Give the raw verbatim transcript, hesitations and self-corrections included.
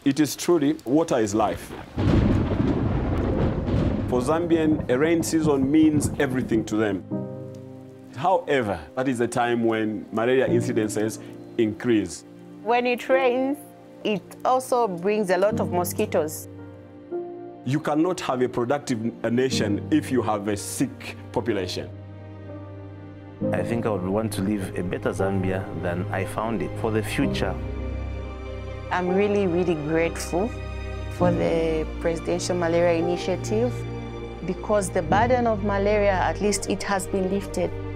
It is truly, water is life. For Zambian, a rain season means everything to them. However, that is a time when malaria incidences increase. When it rains, it also brings a lot of mosquitoes. You cannot have a productive nation if you have a sick population. I think I would want to leave a better Zambia than I found it for the future. I'm really, really grateful for the Presidential Malaria Initiative because the burden of malaria, at least it has been lifted.